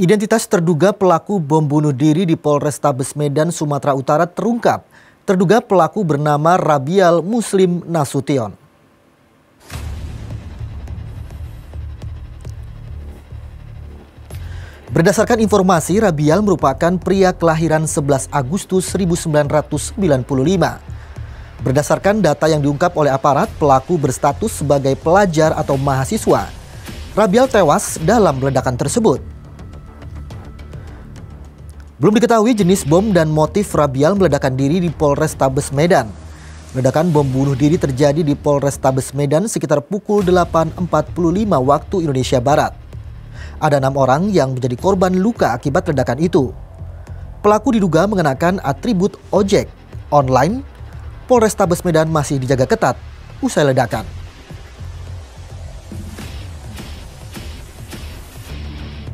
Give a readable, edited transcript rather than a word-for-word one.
Identitas terduga pelaku bom bunuh diri di Polrestabes Medan, Sumatera Utara terungkap. Terduga pelaku bernama Rabial Muslim Nasution. Berdasarkan informasi, Rabial merupakan pria kelahiran 11 Agustus 1995. Berdasarkan data yang diungkap oleh aparat, pelaku berstatus sebagai pelajar atau mahasiswa. Rabial tewas dalam ledakan tersebut. Belum diketahui jenis bom dan motif Rabial meledakkan diri di Polrestabes Medan. Ledakan bom bunuh diri terjadi di Polrestabes Medan sekitar pukul 8.45 waktu Indonesia Barat. Ada 6 orang yang menjadi korban luka akibat ledakan itu. Pelaku diduga mengenakan atribut ojek online. Polrestabes Medan masih dijaga ketat usai ledakan.